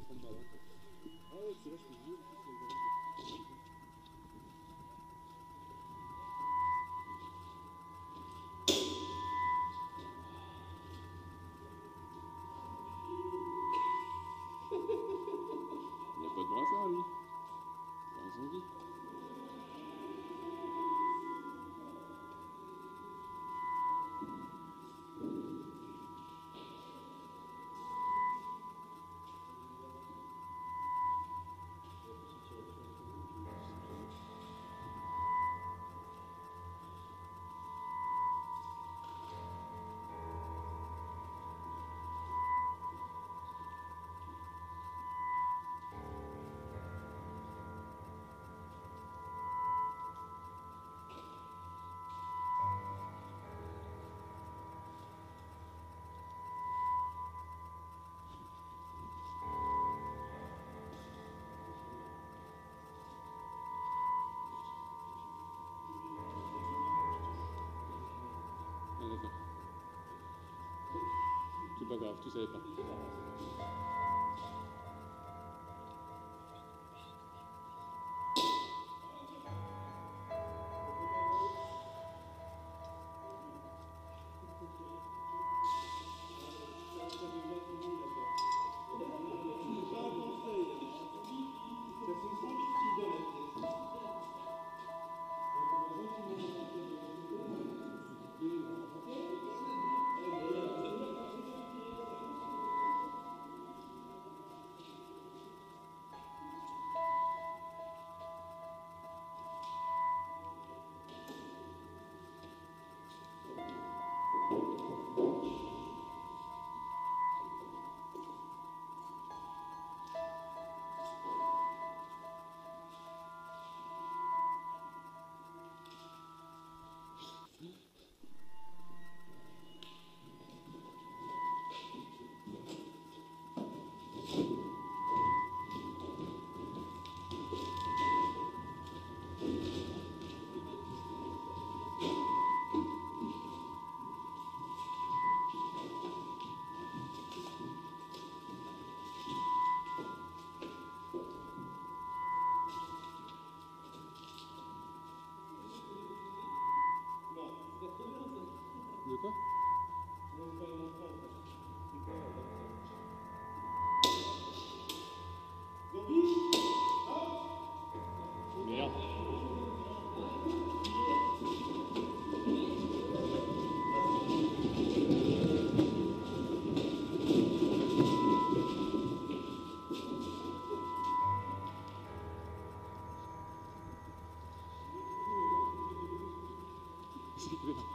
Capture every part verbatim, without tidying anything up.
pas de brassard, lui. Dans son lit. Ah, d'accord. C'est pas grave, tu savais pas. De quoi? Merde. C'est bien.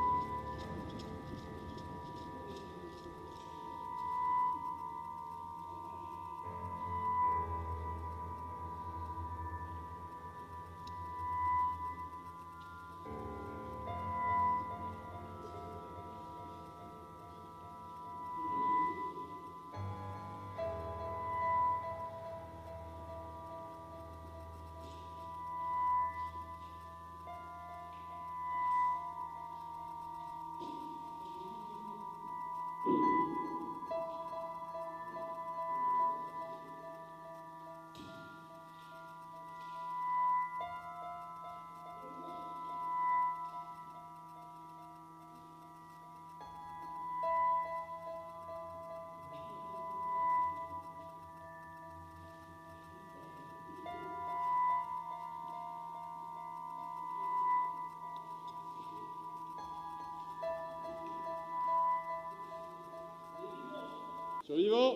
Survivant.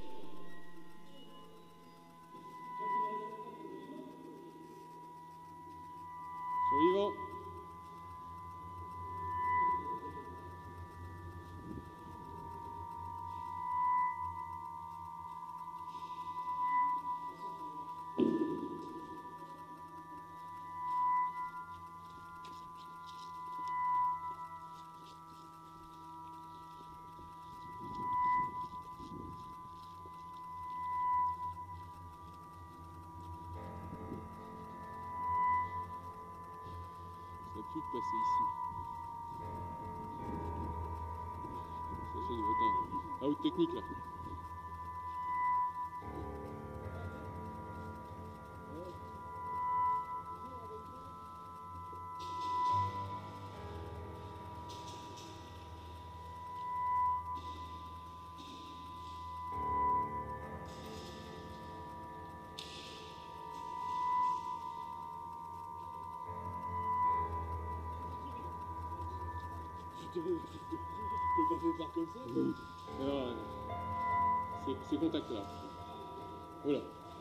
Survivant. Ça a pu passer ici. Ça, ça doit être un, un haute technique là. putain, je peux pas faire part comme ça. Oui. Alors, euh, c'est, c'est contact là. Voilà.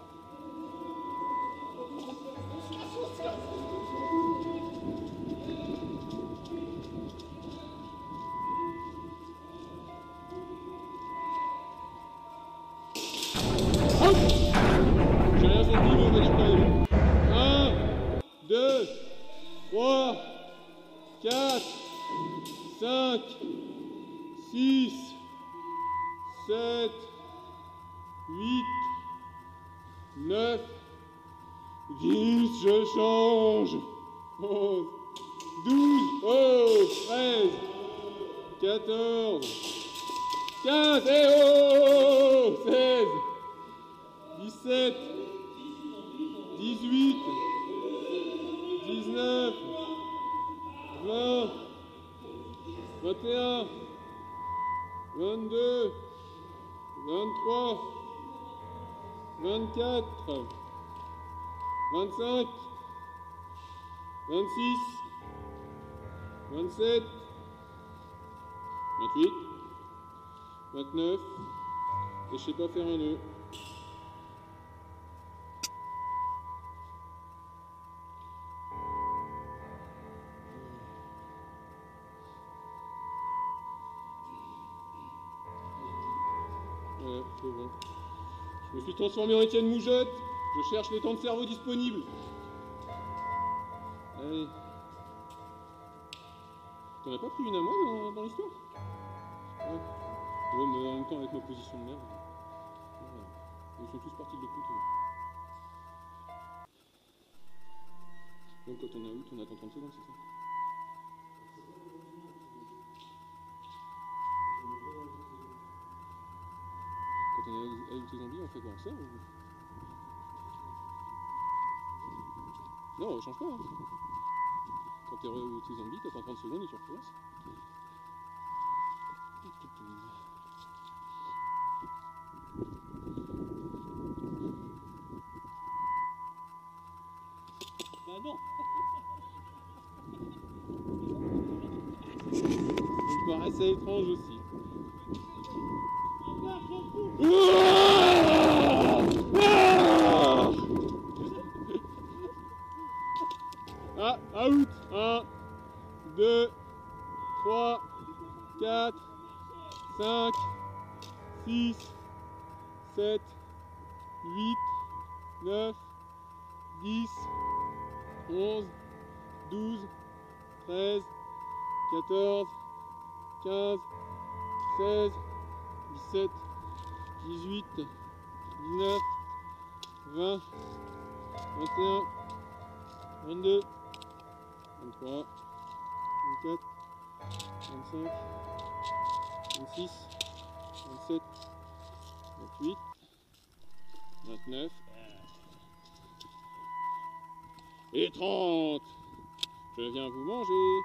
Hop! J'ai rien senti, mais on va dire quand même. un, deux, trois, quatre, cinq, six, sept, huit, neuf, dix, je change. onze, douze, oh, treize, quatorze, quinze, et oh, seize, dix-sept, dix-huit, dix-neuf, vingt, vingt et un, vingt-deux, vingt-trois, vingt-quatre, vingt-cinq, vingt-six, vingt-sept, vingt-huit, vingt-neuf, et je sais pas faire un nœud. Ouais, c'est bon. Je me suis transformé en Étienne Mougette. Je cherche les temps de cerveau disponibles. Allez. T'en as pas pris une à moi dans, dans l'histoire? Ouais. Ouais, mais en même temps, avec ma position de merde. Voilà. Ils sont tous partis de l'écoute. Donc quand on est out, on attend trente secondes, c'est ça? Quand on est avec tes zombies, on fait quoi? Ça ou... Non, on change pas. Hein. Quand t'es avec tes zombies, t'attends trente secondes et tu recommences. Bah non. Ça me paraissait étrange aussi. Ah, out. un, deux, trois, quatre, cinq, six, sept, huit, neuf, dix, onze, douze, treize, quatorze, quinze, seize, dix-sept, dix-huit, dix-neuf, vingt, vingt et un, vingt-deux, vingt-trois, vingt-quatre, vingt-cinq, vingt-six, vingt-sept, vingt-huit, vingt-neuf et trente. Je viens vous manger.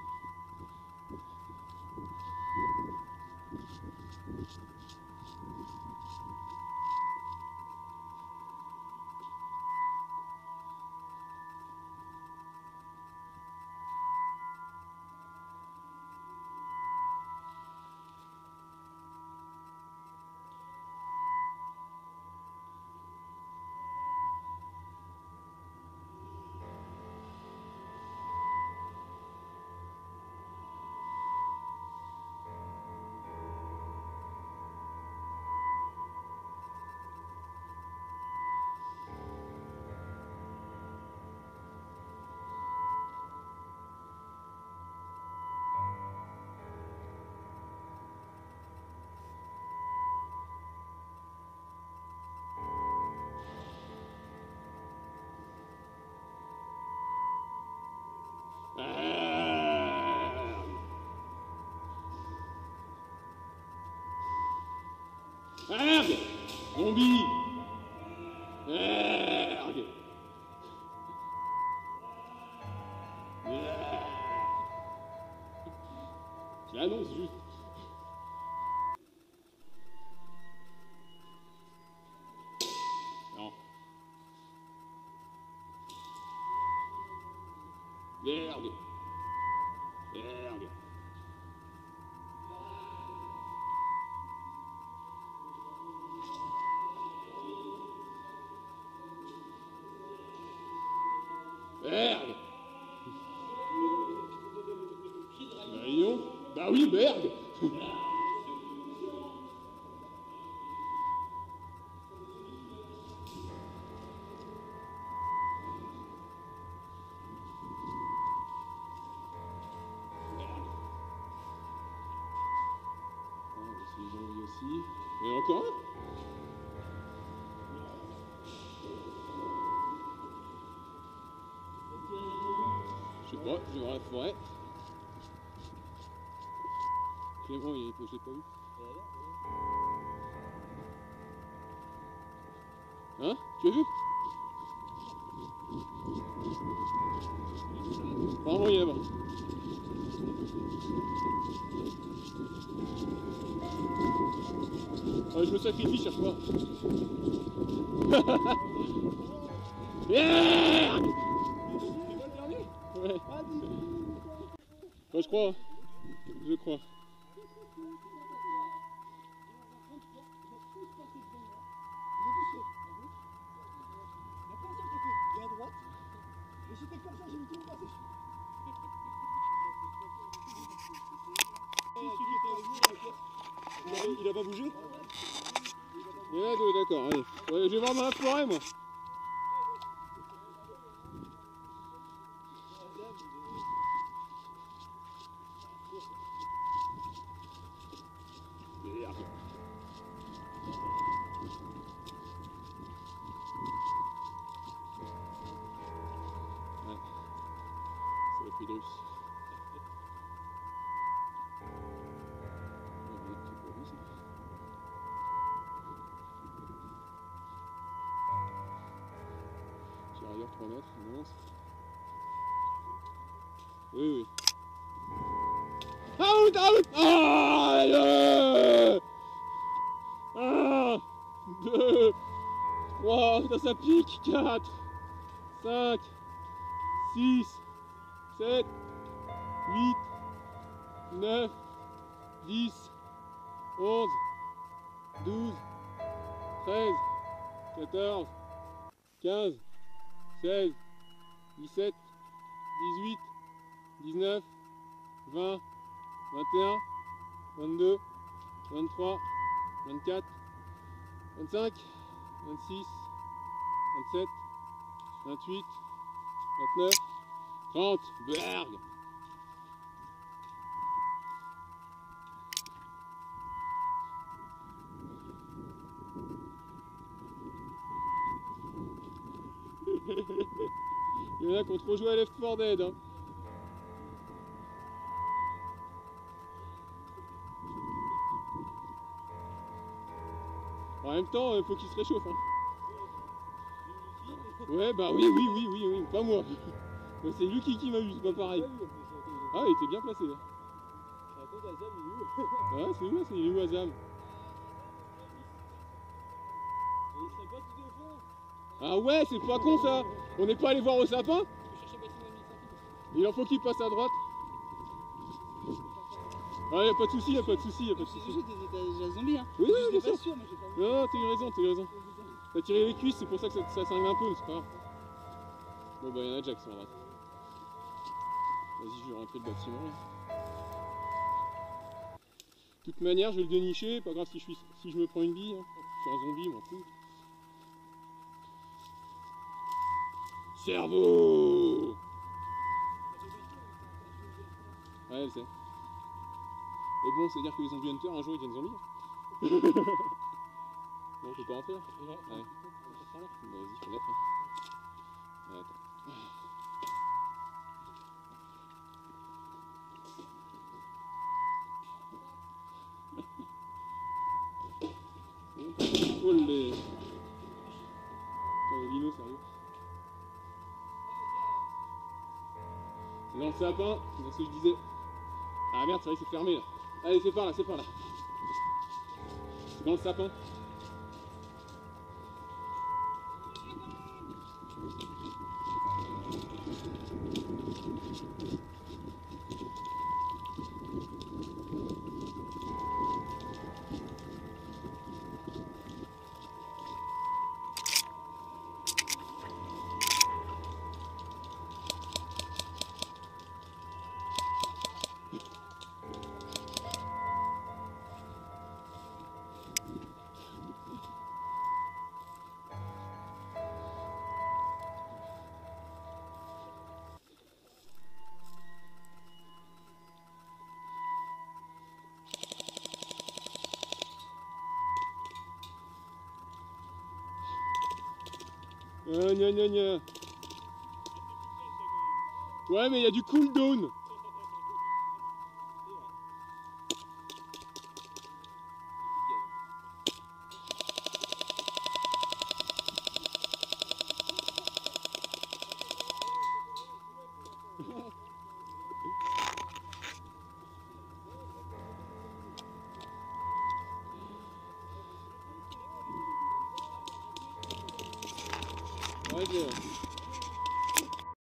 Merde! Zombie! Merde! Merde! Je l'annonce juste. Non. Merde! Merde! Berg. Bah, dis donc. Bah oui, Berg. Aussi. Et encore un. Je sais pas, je vais voir la forêt. Clément, il est je l'ai pas vu. Hein? Tu as vu? Apparemment, il est là-bas. Ah, je me sacrifie, cherche pas. Yeah. Ouais. Moi, je crois. Je crois. Il a pas bougé? Il y en a deux, d'accord, allez. Ouais, je vais voir dans la forêt, moi. Merde. Ouais. C'est la pluie de russe. Ailleurs trois mètres, non. Oui, oui. Out, out. Ah, allez. Un, deux, trois, putain, ça pique. Quatre, cinq, six, sept, huit, neuf, dix, onze, douze, treize, quatorze, quinze, seize, dix-sept, dix-huit, dix-neuf, vingt, vingt et un, vingt-deux, vingt-trois, vingt-quatre, vingt-cinq, vingt-six, vingt-sept, vingt-huit, vingt-neuf, trente. Berg. Il y en a qui ont trop joué à Left four Dead. Hein. En même temps, il faut qu'il se réchauffe. Hein. Ouais, bah oui, oui, oui, oui, oui, pas moi. C'est Lucky qui m'a eu, c'est pas pareil. Ah, il était bien placé. Là. Ouais, c'est où, c'est où Azam? Ah ouais, c'est pas con ça. On n'est pas allé voir au sapin. Il en faut qu'il passe à droite. Ah, y'a pas de soucis, y'a pas de soucis, y'a pas de soucis. T'as déjà zombie, hein? Oui, oui, bien sûr. Pas sûr, mais j'ai pas vu. Non, non, t'as eu raison, t'as eu raison. T'as tiré les cuisses, c'est pour ça que ça, ça cingle un peu, mais c'est pas grave. Bon bah y'en a déjà qui sont à droite. Vas-y, je vais rentrer le bâtiment. Là. De toute manière, je vais le dénicher, pas grave si je, suis, si je me prends une bille. Hein. Je suis un zombie, m'en fous. Cerveau. Ouais, elle sait. Mais bon, c'est à dire que les zombie hunters, un jour, ils deviennent zombies. Bon, on peut pas rentrer là? Ouais. Ouais. Bah, vas-y, fenêtre. Hein. Ouais, attends. Oh les... Putain, les linos, sérieux. C'est dans le sapin, c'est dans ce que je disais. Ah merde, c'est vrai que c'est fermé là. Allez, c'est par là, c'est par là. C'est dans le sapin. Euh, gna gna gna. Ouais, mais il y a du cooldown. Ouais, j'ai...